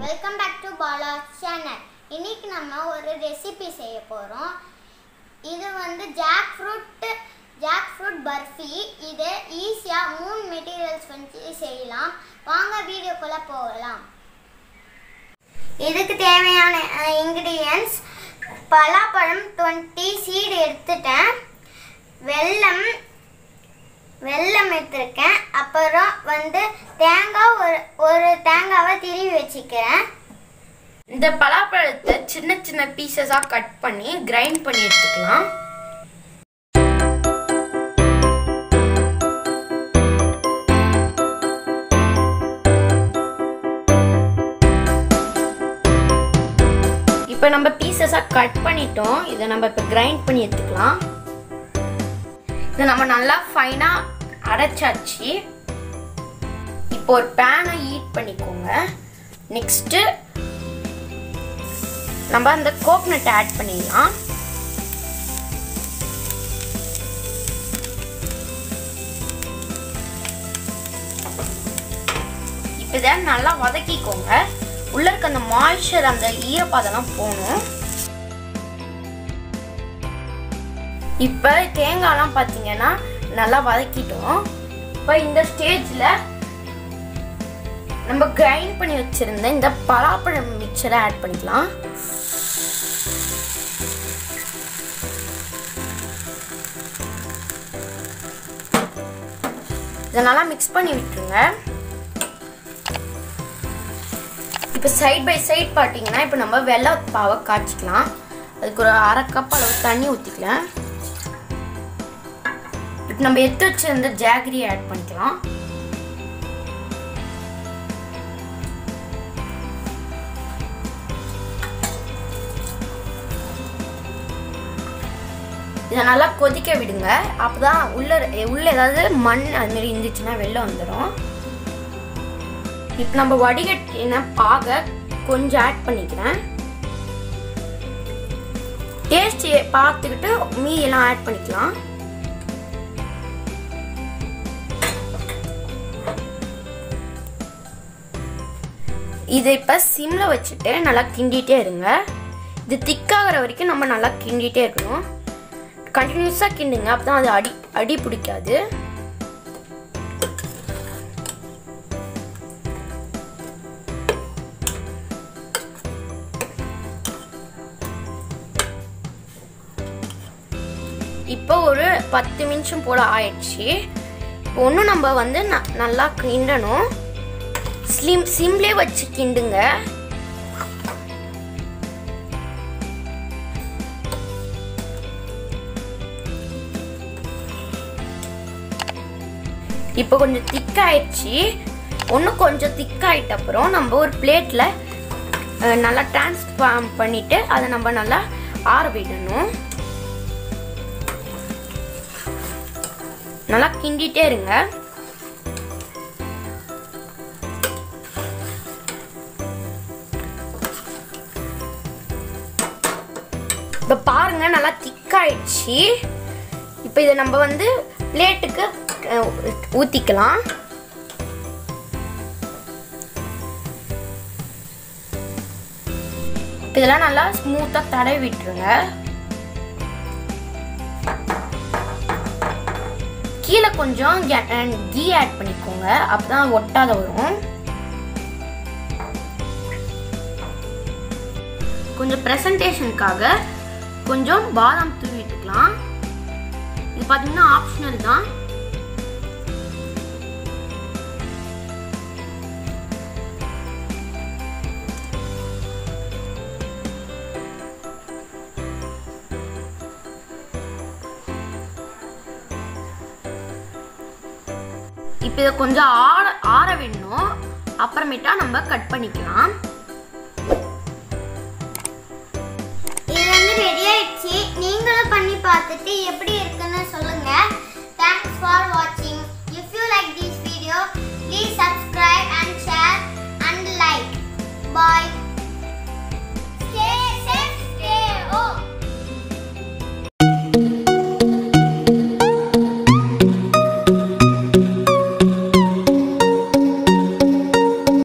Welcome back to Bala channel. இன்னைக்கு நம்ம ஒரு ரெசிபி செய்ய போறோம். இது வந்து jackfruit burfi. இது ஈஸியா 3 மெட்டீரியல்ஸ் வச்சு செய்யலாம். வாங்க வீடியோக்குள்ள போகலாம். இதுக்கு தேவையான இன்கிரிடியன்ட்ஸ் பலாப்பழம் 20 சீட் எடுத்துட்டேன். வெல்லம் எடுத்துர்க்கேன். அப்புறம் வந்து தேங்காய் ஒரு தேங்காவை திருவி வச்சிக்கிறேன். இந்த பலாப்பழத்தை சின்ன சின்ன பீசஸா கட் பண்ணி கிரைண்ட் பண்ணி எடுத்துக்கலாம். இப்போ நம்ம பீசஸா கட் பண்ணிட்டோம். இதை நம்ம இப்போ கிரைண்ட் பண்ணி எடுத்துக்கலாம். இதை நம்ம நல்லா ஃபைனா அரைச்சாச்சு. இப்போ ஒரு பேனை ஹீட் பண்ணிக்கோங்க. நெக்ஸ்ட் நம்ம அந்த கோகனட் ஆட் பண்ணிடலாம். இப்போ இதை நல்லா வதக்கிக்கோங்க. உள்ள இருக்க அந்த மாய்ஸ்சர் அந்த ஈரப்பதெல்லாம் போகணும். இப்போ தேங்காய்லாம் பார்த்தீங்கன்னா நல்லா வதக்கிட்டோம். இப்போ இந்த ஸ்டேஜில் நம்ம கிரைண்ட் பண்ணி வச்சிருந்த இந்த பலாப்பழம் மிக்சரை ஆட் பண்ணிக்கலாம். இதை நல்லா மிக்ஸ் பண்ணி விட்டுருங்க. இப்போ சைட் பை சைட் பார்த்தீங்கன்னா இப்போ நம்ம வெள்ளை பாவை காய்ச்சிக்கலாம். அதுக்கு ஒரு அரை கப் அளவு தண்ணி ஊற்றிக்கலாம். இப்போ நம்ம எடுத்து வச்சிருந்த ஜாகரி ஆட் பண்ணிக்கலாம். இதை நல்லா கொதிக்க விடுங்க. அப்போதான் உள்ள ஏதாவது மண் அது மாதிரி இருந்துச்சுன்னா வெளில வந்துடும். இப்போ நம்ம வடிகட்டின பாகை கொஞ்சம் ஆட் பண்ணிக்கிறேன். டேஸ்ட் பார்த்துக்கிட்டு மீதெல்லாம் ஆட் பண்ணிக்கலாம். இதை இப்போ சிம்மில் வச்சுட்டு நல்லா கிண்டிகிட்டே இருங்க. இது திக்காகிற வரைக்கும் நம்ம நல்லா கிண்டிகிட்டே இருக்கணும். கண்டினியூஸாக கிண்டுங்க. அப்போ தான் அது அடி பிடிக்காது. இப்போ ஒரு 10 நிமிஷம் போல் ஆயிடுச்சு. இப்போ ஒன்றும் நம்ம வந்து நல்லா கிண்டணும். சிம்லே வச்சு கிண்டுங்க. இப்போ கொஞ்சம் திக்காயிடுச்சு. ஒன்றும் கொஞ்சம் திக்காயிட்ட அப்புறம் நம்ம ஒரு பிளேட்டில் நல்லா டிரான்ஸ்ஃபார்ம் பண்ணிவிட்டு அதை நம்ம நல்லா ஆற விடணும். நல்லா கிண்டிகிட்டே இருங்க. இப்போ பாருங்க நல்லா திக்காயிடுச்சு. இப்போ இதை நம்ம வந்து பிளேட்டுக்கு ஊற்றிக்கலாம். இதெல்லாம் நல்லா ஸ்மூத்தாக தடவி விட்டுருங்க. கீழே கொஞ்சம் கீ ஆட் பண்ணிக்கோங்க. அப்பதான் ஒட்டாத வரும். கொஞ்சம் பிரசன்டேஷனுக்காக கொஞ்சம் பாதாம் தூவி விட்டுக்கலாம். இது பார்த்தீங்கன்னா ஆப்ஷனல் தான். இப்போ இதை கொஞ்சம் ஆற வேணும். அப்புறமேட்டா நம்ம கட் பண்ணிக்கலாம். இது வந்து ரெடி ஆயிடுச்சு. நீங்களும் பண்ணி பார்த்துட்டு எப்படி